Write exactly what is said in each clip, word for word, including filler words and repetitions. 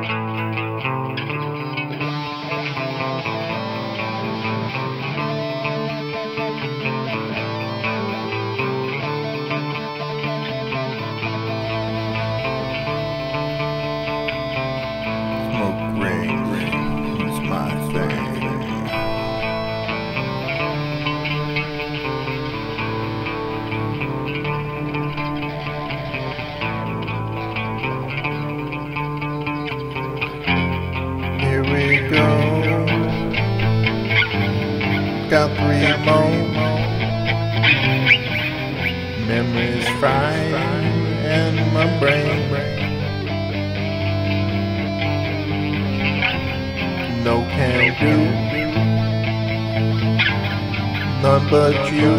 Smoke ring, ring is my thing. Here we go. Got three more memories fried in my brain. No can do, none but you.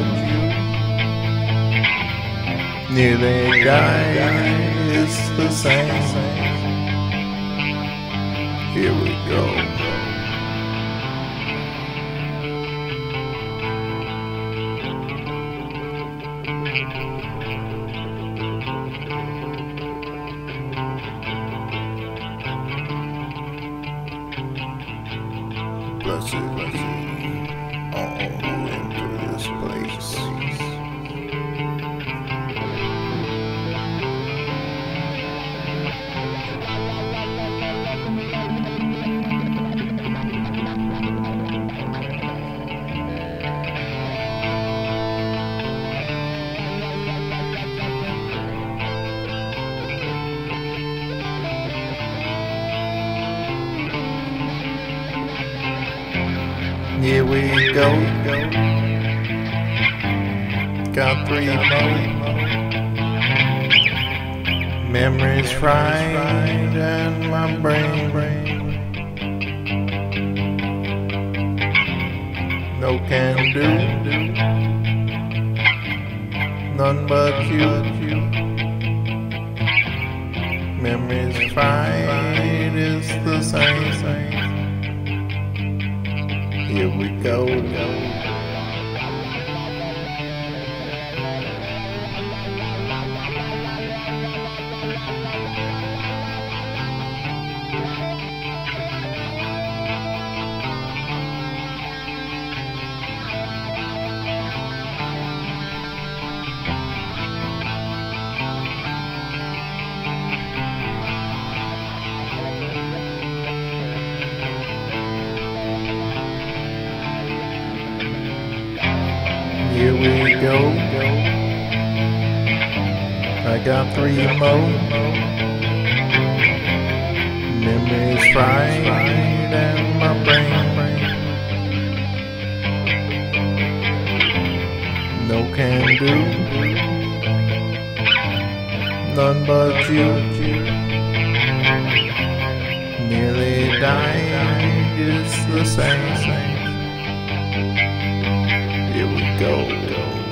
Nearly die is the same. Here we go. Blessed, blessed, all into this place. Here we go. Got three more memories fried in my brain. No can do, none but you. Memories fried is the same. Here we go. Here we go. I got three more memories fried in my brain. No can do, none but you. Nearly died is the same. Here we go.